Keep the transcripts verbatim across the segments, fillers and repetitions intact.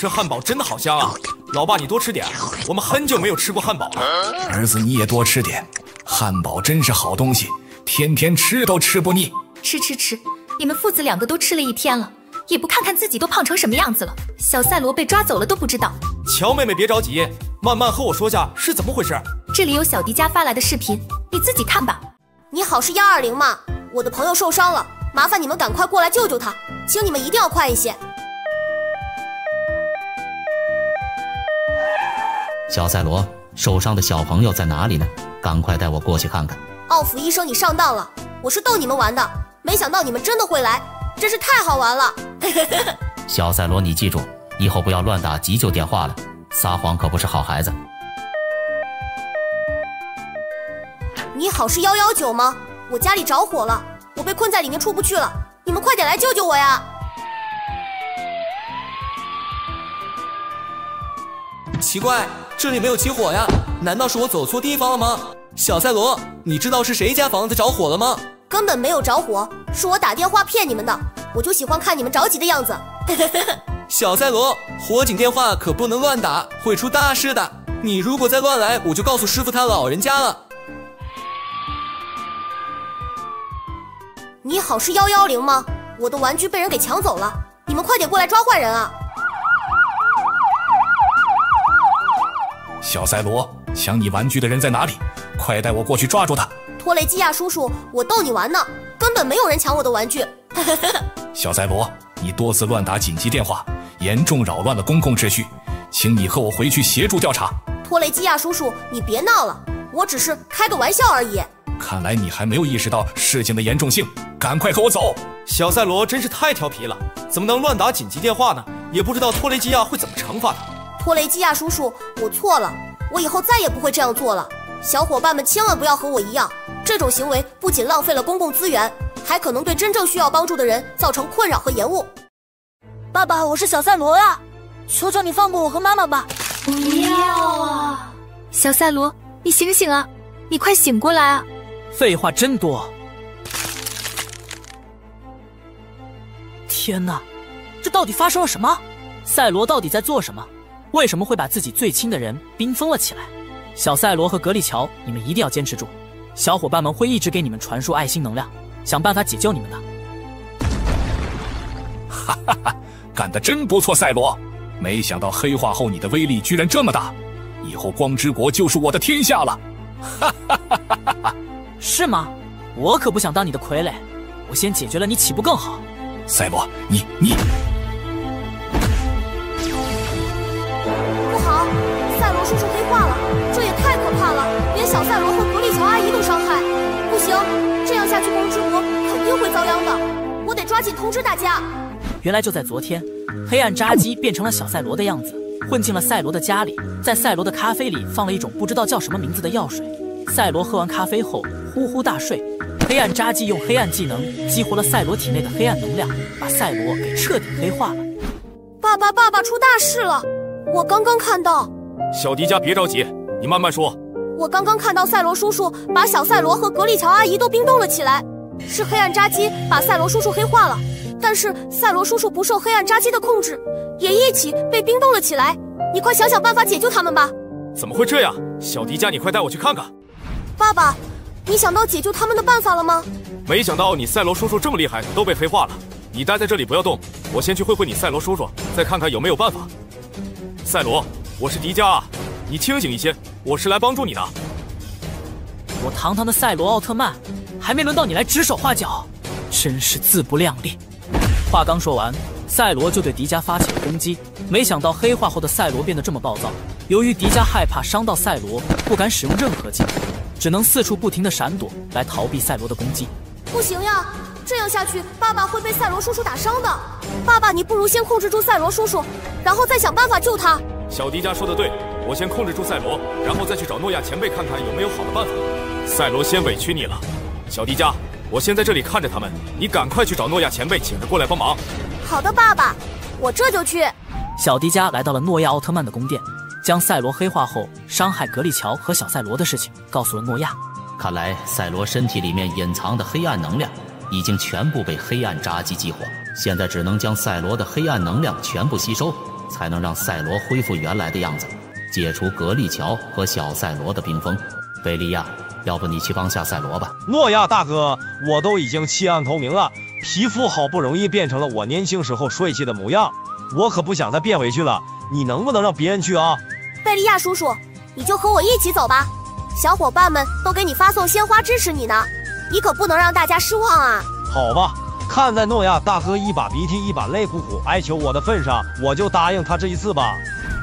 这汉堡真的好香啊！老爸，你多吃点，我们很久没有吃过汉堡了。 儿子，你也多吃点，汉堡真是好东西，天天吃都吃不腻。 吃吃吃，你们父子两个都吃了一天了，也不看看自己都胖成什么样子了。小赛罗被抓走了都不知道。 乔妹妹别着急，慢慢和我说下是怎么回事。 这里有小迪家发来的视频，你自己看吧。 你好，是幺二零吗？我的朋友受伤了，麻烦你们赶快过来救救他，请你们一定要快一些。 小赛罗，受伤的小朋友在哪里呢？赶快带我过去看看。 奥弗医生，你上当了，我是逗你们玩的，没想到你们真的会来，真是太好玩了。 小赛罗，你记住，以后不要乱打急救电话了，撒谎可不是好孩子。 你好，是幺幺九吗？我家里着火了，我被困在里面出不去了，你们快点来救救我呀！ 奇怪，这里没有起火呀？难道是我走错地方了吗？小赛罗，你知道是谁家房子着火了吗？ 根本没有着火，是我打电话骗你们的，我就喜欢看你们着急的样子。 小赛罗，火警电话可不能乱打，会出大事的。你如果再乱来，我就告诉师傅他老人家了。 你好，是幺幺零吗？我的玩具被人给抢走了，你们快点过来抓坏人啊！ 小赛罗，抢你玩具的人在哪里？快带我过去抓住他！ 托雷基亚叔叔，我逗你玩呢，根本没有人抢我的玩具。 小赛罗，你多次乱打紧急电话，严重扰乱了公共秩序，请你和我回去协助调查。 托雷基亚叔叔，你别闹了，我只是开个玩笑而已。 看来你还没有意识到事情的严重性，赶快和我走！ 小赛罗真是太调皮了，怎么能乱打紧急电话呢？也不知道托雷基亚会怎么惩罚他。 托雷基亚叔叔，我错了，我以后再也不会这样做了。小伙伴们千万不要和我一样，这种行为不仅浪费了公共资源，还可能对真正需要帮助的人造成困扰和延误。 爸爸，我是小赛罗呀，求求你放过我和妈妈吧。 不要啊！小赛罗，你醒醒啊，你快醒过来啊！ 废话真多。天哪，这到底发生了什么？赛罗到底在做什么？为什么会把自己最亲的人冰封了起来？小赛罗和格里乔，你们一定要坚持住，小伙伴们会一直给你们传输爱心能量，想办法解救你们的。 哈哈哈，干得真不错，赛罗！没想到黑化后你的威力居然这么大，以后光之国就是我的天下了！哈哈哈哈哈！ 是吗？我可不想当你的傀儡，我先解决了你岂不更好？ 赛罗，你你。 不好，赛罗叔叔黑化了，这也太可怕了，连小赛罗和格里乔阿姨都伤害。不行，这样下去光之国肯定会遭殃的，我得抓紧通知大家。 原来就在昨天，黑暗扎基变成了小赛罗的样子，混进了赛罗的家里，在赛罗的咖啡里放了一种不知道叫什么名字的药水。赛罗喝完咖啡后呼呼大睡，黑暗扎基用黑暗技能激活了赛罗体内的黑暗能量，把赛罗给彻底黑化了。 爸爸，爸爸出大事了！我刚刚看到。 小迪家别着急，你慢慢说。 我刚刚看到赛罗叔叔把小赛罗和格里乔阿姨都冰冻了起来，是黑暗扎基把赛罗叔叔黑化了，但是赛罗叔叔不受黑暗扎基的控制，也一起被冰冻了起来。你快想想办法解救他们吧。 怎么会这样？小迪家，你快带我去看看。 爸爸，你想到解救他们的办法了吗？ 没想到你赛罗叔叔这么厉害，都被黑化了。你待在这里不要动，我先去会会你赛罗叔叔，再看看有没有办法。赛罗，我是迪迦啊，你清醒一些，我是来帮助你的。 我堂堂的赛罗奥特曼，还没轮到你来指手画脚，真是自不量力。话刚说完，赛罗就对迪迦发起了攻击。没想到黑化后的赛罗变得这么暴躁，由于迪迦害怕伤到赛罗，不敢使用任何技能，只能四处不停地闪躲来逃避赛罗的攻击。 不行呀，这样下去爸爸会被赛罗叔叔打伤的。爸爸，你不如先控制住赛罗叔叔，然后再想办法救他。 小迪迦说的对，我先控制住赛罗，然后再去找诺亚前辈看看有没有好的办法。赛罗先委屈你了，小迪迦，我先在这里看着他们，你赶快去找诺亚前辈请他过来帮忙。 好的，爸爸，我这就去。 小迪迦来到了诺亚奥特曼的宫殿，将赛罗黑化后伤害格里乔和小赛罗的事情告诉了诺亚。 看来赛罗身体里面隐藏的黑暗能量已经全部被黑暗扎基激活，现在只能将赛罗的黑暗能量全部吸收， 才能让赛罗恢复原来的样子，解除格利乔和小赛罗的冰封。贝利亚，要不你去帮下赛罗吧？ 诺亚大哥，我都已经弃暗投明了，皮肤好不容易变成了我年轻时候帅气的模样，我可不想再变回去了。你能不能让别人去啊？ 贝利亚叔叔，你就和我一起走吧，小伙伴们都给你发送鲜花支持你呢，你可不能让大家失望啊！ 好吧，看在诺亚大哥一把鼻涕一把泪苦苦哀求我的份上，我就答应他这一次吧。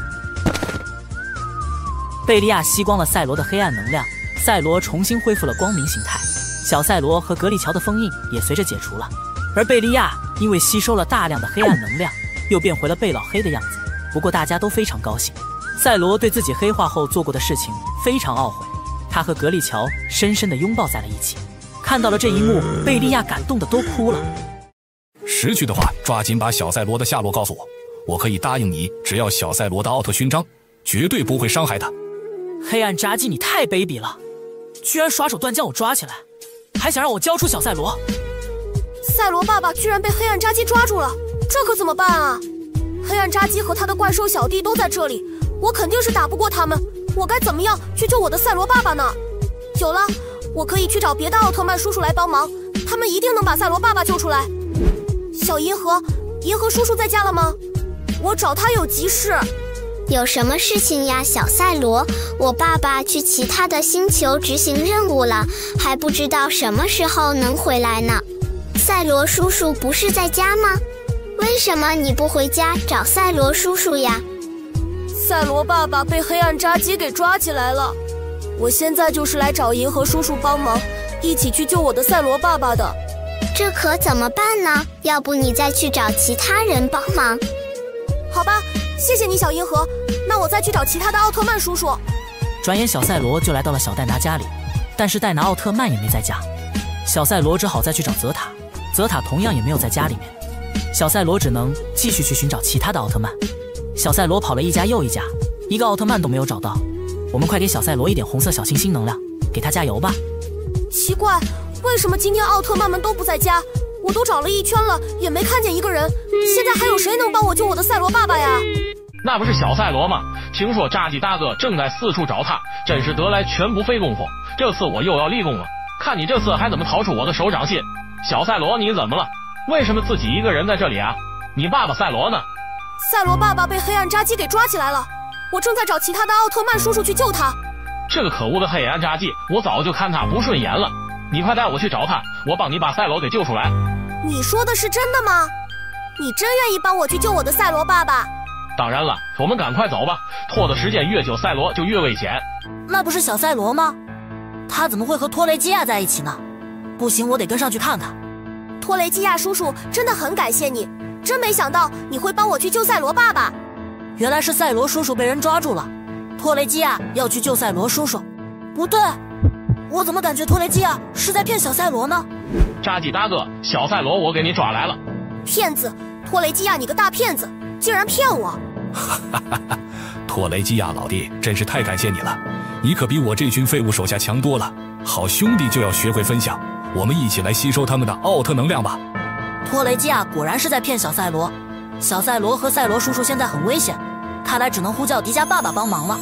贝利亚吸光了赛罗的黑暗能量，赛罗重新恢复了光明形态，小赛罗和格利乔的封印也随着解除了，而贝利亚因为吸收了大量的黑暗能量，又变回了贝老黑的样子。不过大家都非常高兴，赛罗对自己黑化后做过的事情非常懊悔，他和格利乔深深地拥抱在了一起。看到了这一幕，贝利亚感动的都哭了。 识趣的话，抓紧把小赛罗的下落告诉我，我可以答应你，只要小赛罗的奥特勋章，绝对不会伤害他。 黑暗扎基，你太卑鄙了，居然耍手段将我抓起来，还想让我交出小赛罗。 赛罗爸爸居然被黑暗扎基抓住了，这可怎么办啊？黑暗扎基和他的怪兽小弟都在这里，我肯定是打不过他们，我该怎么样去救我的赛罗爸爸呢？有了，我可以去找别的奥特曼叔叔来帮忙，他们一定能把赛罗爸爸救出来。小银河，银河叔叔在家了吗？我找他有急事。 有什么事情呀，小赛罗？我爸爸去其他的星球执行任务了，还不知道什么时候能回来呢。赛罗叔叔不是在家吗？为什么你不回家找赛罗叔叔呀？ 赛罗爸爸被黑暗扎基给抓起来了，我现在就是来找银河叔叔帮忙，一起去救我的赛罗爸爸的。 这可怎么办呢？要不你再去找其他人帮忙？ 好吧，谢谢你小银河，那我再去找其他的奥特曼叔叔。 转眼小赛罗就来到了小戴拿家里，但是戴拿奥特曼也没在家，小赛罗只好再去找泽塔，泽塔同样也没有在家里面，小赛罗只能继续去寻找其他的奥特曼。小赛罗跑了一家又一家，一个奥特曼都没有找到。我们快给小赛罗一点红色小星星能量，给他加油吧。 奇怪，为什么今天奥特曼们都不在家？我都找了一圈了，也没看见一个人。现在还有谁能帮我救我的赛罗爸爸呀？ 那不是小赛罗吗？听说扎基大哥正在四处找他，真是得来全不费工夫。这次我又要立功了，看你这次还怎么逃出我的手掌心。小赛罗，你怎么了？为什么自己一个人在这里啊？你爸爸赛罗呢？ 赛罗爸爸被黑暗扎基给抓起来了，我正在找其他的奥特曼叔叔去救他。 这个可恶的黑暗扎基，我早就看他不顺眼了。你快带我去找他，我帮你把赛罗给救出来。 你说的是真的吗？你真愿意帮我去救我的赛罗爸爸？ 当然了，我们赶快走吧，拖的时间越久，赛罗就越危险。 那不是小赛罗吗？他怎么会和托雷基亚在一起呢？不行，我得跟上去看看。 托雷基亚叔叔，真的很感谢你，真没想到你会帮我去救赛罗爸爸。 原来是赛罗叔叔被人抓住了，托雷基亚要去救赛罗叔叔。不对，我怎么感觉托雷基亚是在骗小赛罗呢？ 扎基大哥，小赛罗我给你抓来了。 骗子，托雷基亚，你个大骗子，竟然骗我！ 哈哈哈哈！托雷基亚老弟，真是太感谢你了，你可比我这群废物手下强多了。好兄弟就要学会分享，我们一起来吸收他们的奥特能量吧。 托雷基亚果然是在骗小赛罗，小赛罗和赛罗叔叔现在很危险，看来只能呼叫迪迦爸爸帮忙了。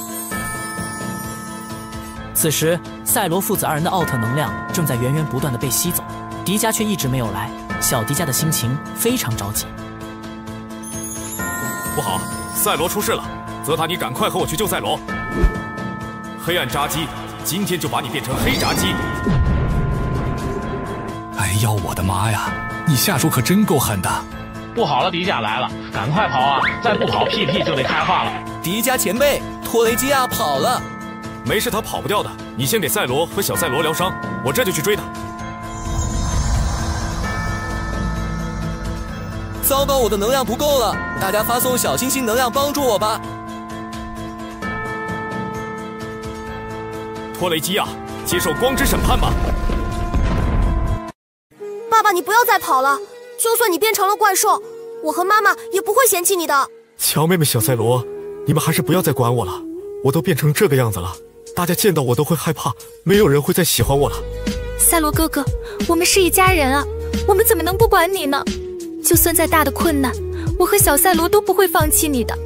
此时，赛罗父子二人的奥特能量正在源源不断的被吸走，迪迦却一直没有来，小迪迦的心情非常着急。 不好，赛罗出事了，泽塔，你赶快和我去救赛罗。黑暗扎基，今天就把你变成黑扎基。 哎呀，我的妈呀，你下手可真够狠的。 不好了，迪迦来了，赶快跑啊！再不跑，屁屁就得开化了。 迪迦前辈，托雷基亚跑了。 没事，他跑不掉的。你先给赛罗和小赛罗疗伤，我这就去追他。 糟糕，我的能量不够了，大家发送小星星能量帮助我吧。 托雷基亚，接受光之审判吧。 爸爸，你不要再跑了，就算你变成了怪兽，我和妈妈也不会嫌弃你的。 乔妹妹，小赛罗，你们还是不要再管我了，我都变成这个样子了，大家见到我都会害怕，没有人会再喜欢我了。 赛罗哥哥，我们是一家人啊，我们怎么能不管你呢？就算再大的困难，我和小赛罗都不会放弃你的。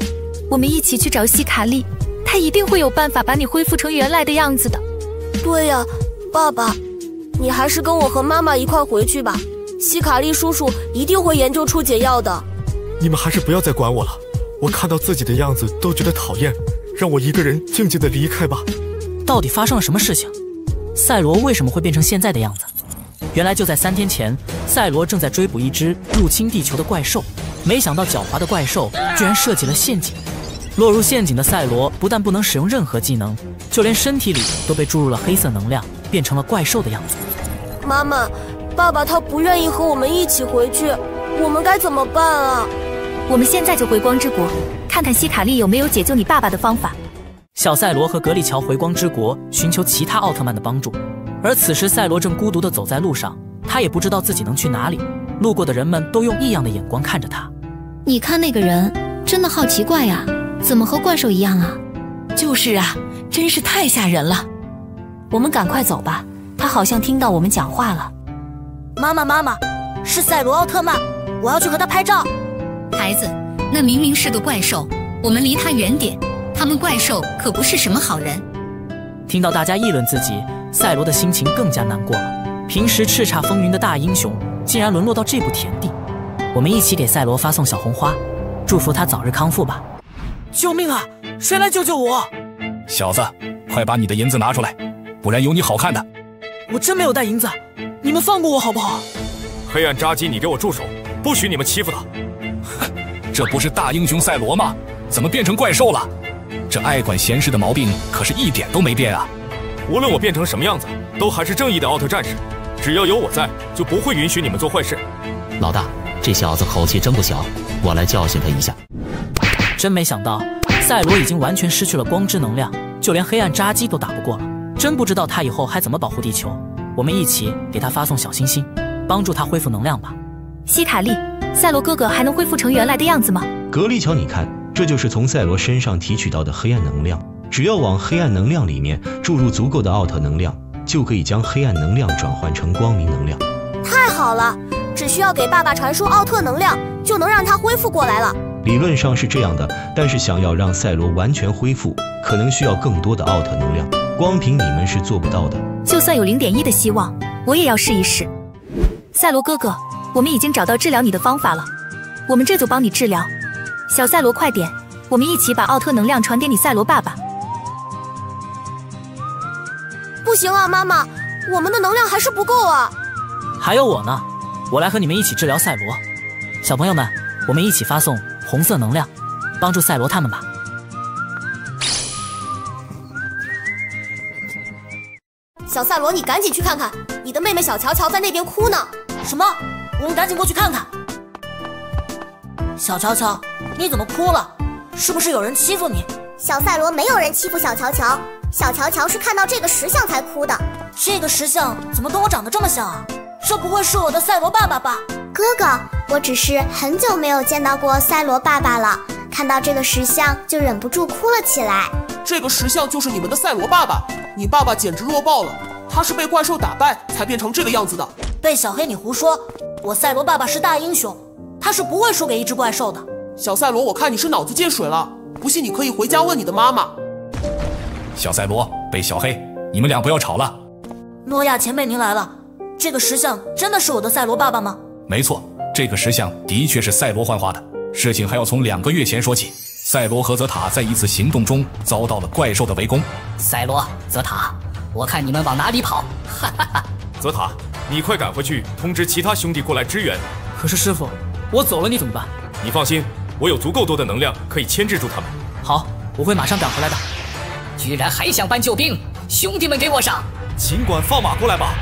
我们一起去找希卡利，他一定会有办法把你恢复成原来的样子的。 对呀，爸爸，你还是跟我和妈妈一块回去吧。希卡利叔叔一定会研究出解药的。 你们还是不要再管我了，我看到自己的样子都觉得讨厌，让我一个人静静的离开吧。 到底发生了什么事情？赛罗为什么会变成现在的样子？原来就在三天前，赛罗正在追捕一只入侵地球的怪兽，没想到狡猾的怪兽居然设计了陷阱。落入陷阱的赛罗不但不能使用任何技能，就连身体里都被注入了黑色能量，变成了怪兽的样子。 妈妈，爸爸他不愿意和我们一起回去，我们该怎么办啊？ 我们现在就回光之国，看看希卡利有没有解救你爸爸的方法。 小赛罗和格利乔回光之国寻求其他奥特曼的帮助，而此时赛罗正孤独地走在路上，他也不知道自己能去哪里。路过的人们都用异样的眼光看着他。 你看那个人，真的好奇怪呀，怎么和怪兽一样啊？ 就是啊，真是太吓人了。我们赶快走吧，他好像听到我们讲话了。妈妈，妈妈，是赛罗奥特曼，我要去和他拍照。 孩子，那明明是个怪兽，我们离他远点。他们怪兽可不是什么好人。 听到大家议论自己，赛罗的心情更加难过了。平时叱咤风云的大英雄，竟然沦落到这步田地。我们一起给赛罗发送小红花，祝福他早日康复吧。 救命啊！谁来救救我？ 小子，快把你的银子拿出来，不然有你好看的。 我真没有带银子，你们放过我好不好？ 黑暗扎基，你给我住手！不许你们欺负他！ 这不是大英雄赛罗吗？怎么变成怪兽了？这爱管闲事的毛病可是一点都没变啊！ 无论我变成什么样子，都还是正义的奥特战士。只要有我在，就不会允许你们做坏事。 老大，这小子口气真不小，我来教训他一下。 真没想到，赛罗已经完全失去了光之能量，就连黑暗扎基都打不过了。真不知道他以后还怎么保护地球。我们一起给他发送小星星，帮助他恢复能量吧。 希卡利，赛罗哥哥还能恢复成原来的样子吗？ 格利乔，你看，这就是从赛罗身上提取到的黑暗能量。只要往黑暗能量里面注入足够的奥特能量，就可以将黑暗能量转换成光明能量。 太好了，只需要给爸爸传输奥特能量，就能让他恢复过来了。 理论上是这样的，但是想要让赛罗完全恢复，可能需要更多的奥特能量，光凭你们是做不到的。 就算有零点一的希望，我也要试一试。赛罗哥哥，我们已经找到治疗你的方法了，我们这就帮你治疗。小赛罗，快点，我们一起把奥特能量传给你赛罗爸爸。 不行啊，妈妈，我们的能量还是不够啊。 还有我呢，我来和你们一起治疗赛罗。小朋友们，我们一起发送红色能量，帮助赛罗他们吧。 小赛罗，你赶紧去看看，你的妹妹小乔乔在那边哭呢。 什么？我们赶紧过去看看。小乔乔，你怎么哭了？是不是有人欺负你？ 小赛罗，没有人欺负小乔乔，小乔乔是看到这个石像才哭的。 这个石像怎么跟我长得这么像啊？这不会是我的赛罗爸爸吧？ 哥哥，我只是很久没有见到过赛罗爸爸了，看到这个石像就忍不住哭了起来。 这个石像就是你们的赛罗爸爸，你爸爸简直弱爆了，他是被怪兽打败才变成这个样子的。 被小黑你胡说，我赛罗爸爸是大英雄，他是不会输给一只怪兽的。 小赛罗，我看你是脑子进水了，不信你可以回家问你的妈妈。 小赛罗，被小黑，你们俩不要吵了。 诺亚前辈您来了，这个石像真的是我的赛罗爸爸吗？ 没错，这个石像的确是赛罗幻化的。事情还要从两个月前说起，赛罗和泽塔在一次行动中遭到了怪兽的围攻。 赛罗、泽塔，我看你们往哪里跑！哈哈哈！ 泽塔，你快赶回去通知其他兄弟过来支援。 可是师傅，我走了你怎么办？ 你放心，我有足够多的能量可以牵制住他们。 好，我会马上赶回来的。 居然还想搬救兵，兄弟们给我上！ 尽管放马过来吧。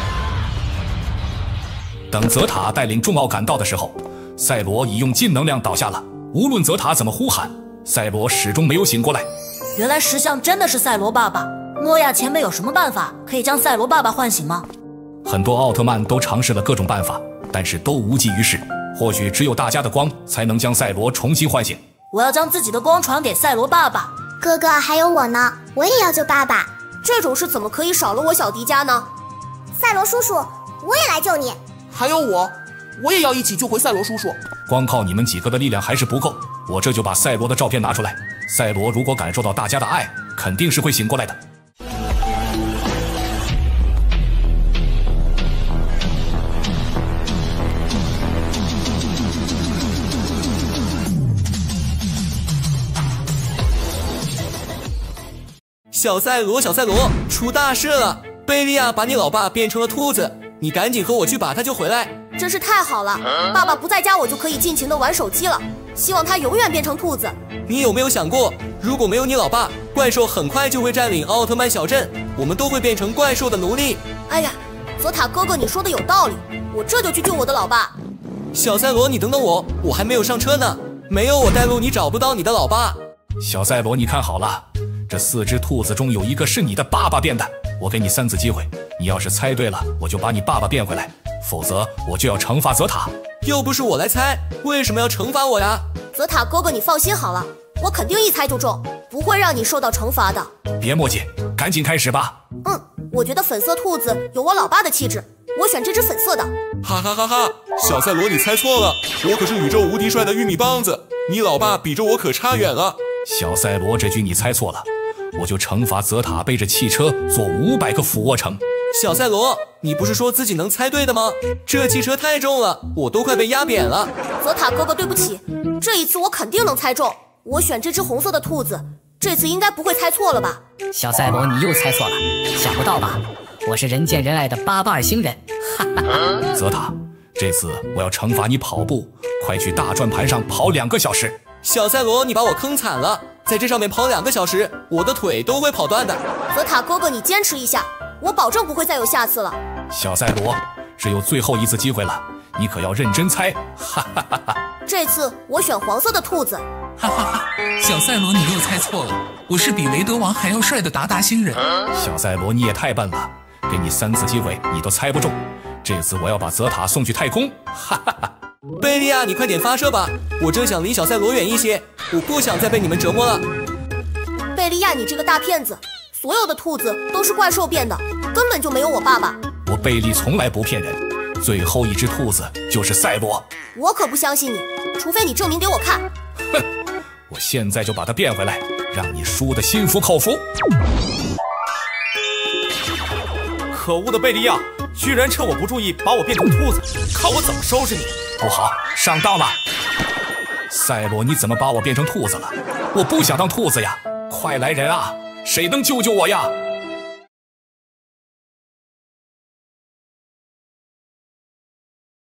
等泽塔带领众奥赶到的时候，赛罗已用尽能量倒下了。无论泽塔怎么呼喊，赛罗始终没有醒过来。 原来石像真的是赛罗爸爸。诺亚前辈有什么办法可以将赛罗爸爸唤醒吗？ 很多奥特曼都尝试了各种办法，但是都无济于事。或许只有大家的光才能将赛罗重新唤醒。 我要将自己的光传给赛罗爸爸。 哥哥，还有我呢，我也要救爸爸。 这种事怎么可以少了我小迪迦呢？ 赛罗叔叔，我也来救你。 还有我，我也要一起救回赛罗叔叔。 光靠你们几个的力量还是不够， 我这就把赛罗的照片拿出来。赛罗如果感受到大家的爱，肯定是会醒过来的。 小赛罗，小赛罗，出大事了！贝利亚把你老爸变成了兔子，你赶紧和我去把他救回来。 真是太好了，爸爸不在家，我就可以尽情的玩手机了。希望他永远变成兔子。 你有没有想过，如果没有你老爸，怪兽很快就会占领奥特曼小镇，我们都会变成怪兽的奴隶。 哎呀，泽塔哥哥，你说的有道理，我这就去救我的老爸。 小赛罗，你等等我，我还没有上车呢。没有我带路，你找不到你的老爸。 小赛罗，你看好了，这四只兔子中有一个是你的爸爸变的。我给你三次机会，你要是猜对了，我就把你爸爸变回来，否则我就要惩罚泽塔。 又不是我来猜，为什么要惩罚我呀？ 泽塔哥哥，你放心好了，我肯定一猜就中，不会让你受到惩罚的。 别墨迹，赶紧开始吧。 嗯，我觉得粉色兔子有我老爸的气质，我选这只粉色的。 哈哈哈哈！小赛罗，你猜错了，我可是宇宙无敌帅的玉米棒子，你老爸比着我可差远了。 小赛罗，这局你猜错了，我就惩罚泽塔背着汽车做五百个俯卧撑。 小赛罗，你不是说自己能猜对的吗？这汽车太重了，我都快被压扁了。 泽塔哥哥，对不起，这一次我肯定能猜中。我选这只红色的兔子，这次应该不会猜错了吧？ 小赛罗，你又猜错了，想不到吧？我是人见人爱的八八二星人。哈哈。 泽塔，这次我要惩罚你跑步，快去大转盘上跑两个小时。 小赛罗，你把我坑惨了，在这上面跑两个小时，我的腿都会跑断的。 泽塔哥哥，你坚持一下，我保证不会再有下次了。 小赛罗，只有最后一次机会了，你可要认真猜。哈哈哈哈！ 这次我选黄色的兔子。 哈哈哈！小赛罗，你又猜错了，我是比雷德王还要帅的达达星人。 小赛罗，你也太笨了，给你三次机会，你都猜不中。这次我要把泽塔送去太空。哈哈哈！ 贝利亚，你快点发射吧，我正想离小赛罗远一些，我不想再被你们折磨了。 贝利亚，你这个大骗子，所有的兔子都是怪兽变的，根本就没有我爸爸。 我贝利从来不骗人，最后一只兔子就是赛罗。 我可不相信你，除非你证明给我看。 哼，我现在就把它变回来，让你输得心服口服。 可恶的贝利亚，居然趁我不注意把我变成兔子，看我怎么收拾你！ 不好，上当了！赛罗，你怎么把我变成兔子了？我不想当兔子呀！快来人啊，谁能救救我呀？